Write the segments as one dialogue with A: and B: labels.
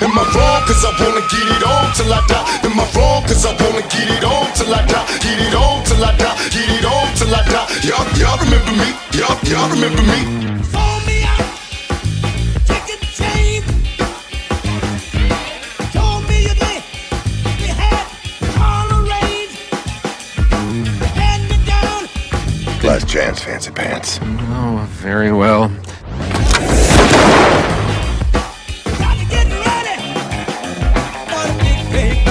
A: Am I wrong? Cause I wanna get it on till I die. Am I wrong? Cause I wanna get it on till I die. Get it on till I die. Get it on till I die. Y'all remember me? Y'all remember me?
B: Sold me out, take a chain. Told me you had tolerate. Hand me down.
C: Last chance, fancy pants.
D: Oh, very well.
B: Got to get ready for the big paper.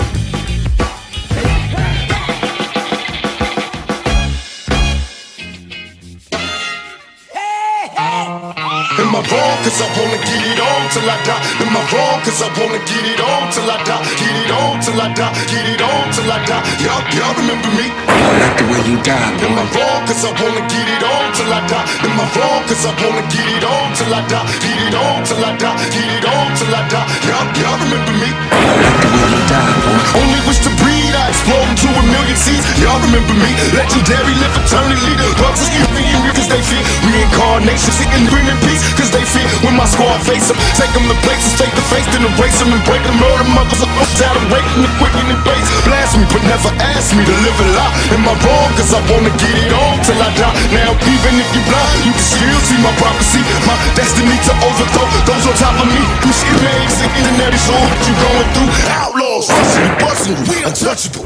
B: Hey, hey.
A: Am I wrong? Cause I wanna get it on till I die. Am I wrong? Cause I wanna get it on till I die. Get it on till I die. Get it on till I die. Y'all remember me?
E: I like the way you die,
A: Am I
E: boy.
A: wrong? Cause I wanna get it on till I die. Am I wrong? Cause I wanna get it on till I die. Get it on till I die. Get it on till I die. Y'all remember me?
E: I like the way you die, boy.
A: Only wish to breed, I explode into a million seeds. Y'all remember me? Legendary, live eternally. Bugs is giving you cause they fear. Reincarnation, sitting green in peace cause they fear. When my squad face them, take them to places, face to face, then erase them and break them. Murder mothers, out of waiting, the quick in the base. Blast me, but never ask me to live a lie. Am I wrong? Cause I wanna get it on till I die. Now, even if you blind, you can still see my prophecy. My destiny to overthrow those on top of me. You see names sitting in every show that you going through. Outlaws, rushing and busting, we untouchable.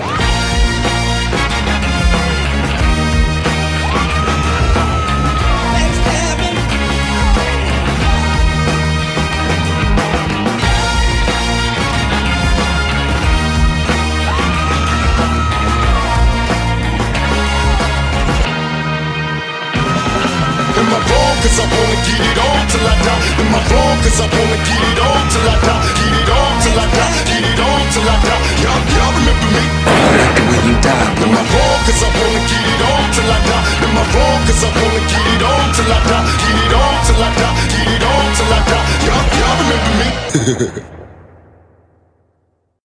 B: Backstabbing.
A: Am I wrong? Cause I wanna get it on till I die. Am I wrong? Cause I wanna get it on till I die. Get it on till I die. Get it on till I die. Y'all remember me?
E: I like the way you die,
A: Am I
E: boy.
A: wrong? Cause I wanna get it on till I die. Am I wrong? Cause I wanna get it on till I die. Get it on till I die. Get it on till I die. Y'all remember me?